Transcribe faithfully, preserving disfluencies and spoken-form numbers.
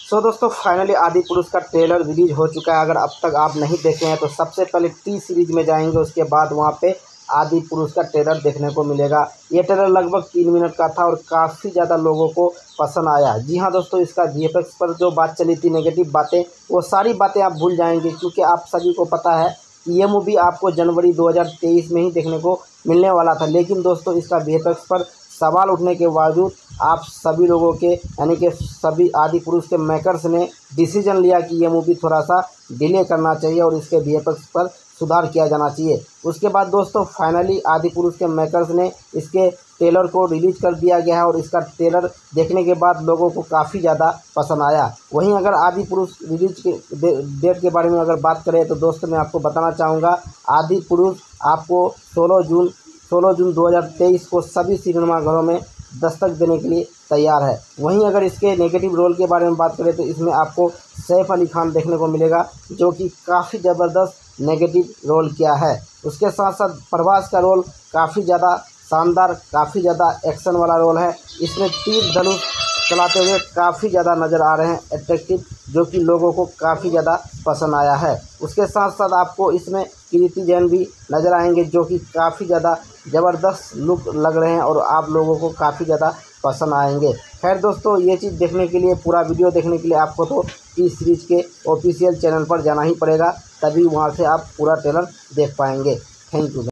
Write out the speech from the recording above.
सो दोस्तों फाइनली आदि पुरुष का ट्रेलर रिलीज हो चुका है। अगर अब तक आप नहीं देखे हैं तो सबसे पहले टी सीरीज में जाएंगे, उसके बाद वहां पे आदि पुरुष का ट्रेलर देखने को मिलेगा। ये ट्रेलर लगभग तीन मिनट का था और काफ़ी ज़्यादा लोगों को पसंद आया। जी हाँ दोस्तों, इसका वीएफएक्स पर जो बात चली थी नेगेटिव बातें, वो सारी बातें आप भूल जाएंगे, क्योंकि आप सभी को पता है कि ये मूवी आपको जनवरी दो हज़ार तेईस में ही देखने को मिलने वाला था। लेकिन दोस्तों इसका वीएफएक्स पर सवाल उठने के बावजूद आप सभी लोगों के यानी कि सभी आदि पुरुष के मेकर्स ने डिसीजन लिया कि ये मूवी थोड़ा सा डिले करना चाहिए और इसके वीएफएक्स पर सुधार किया जाना चाहिए। उसके बाद दोस्तों फाइनली आदि पुरुष के मेकर्स ने इसके ट्रेलर को रिलीज कर दिया गया है और इसका ट्रेलर देखने के बाद लोगों को काफ़ी ज़्यादा पसंद आया। वहीं अगर आदि पुरुष रिलीज के डेट के बारे में अगर बात करें तो दोस्तों मैं आपको बताना चाहूँगा, आदि पुरुष आपको सोलह जून सोलह जून दो हज़ार तेईस को सभी सिनेमाघरों में दस्तक देने के लिए तैयार है। वहीं अगर इसके नेगेटिव रोल के बारे में बात करें तो इसमें आपको सैफ अली खान देखने को मिलेगा, जो कि काफ़ी ज़बरदस्त नेगेटिव रोल किया है। उसके साथ साथ प्रभास का रोल काफ़ी ज़्यादा शानदार, काफ़ी ज़्यादा एक्शन वाला रोल है। इसमें तीर धनुष चलाते हुए काफ़ी ज़्यादा नज़र आ रहे हैं अट्रैक्टिव, जो कि लोगों को काफ़ी ज़्यादा पसंद आया है। उसके साथ साथ आपको इसमें कीर्ति जैन भी नज़र आएंगे, जो कि काफ़ी ज़्यादा ज़बरदस्त लुक लग रहे हैं और आप लोगों को काफ़ी ज़्यादा पसंद आएंगे। खैर दोस्तों, ये चीज़ देखने के लिए, पूरा वीडियो देखने के लिए आपको तो टी सीरीज के ऑफिशियल चैनल पर जाना ही पड़ेगा, तभी वहाँ से आप पूरा ट्रेलर देख पाएंगे। Thank you.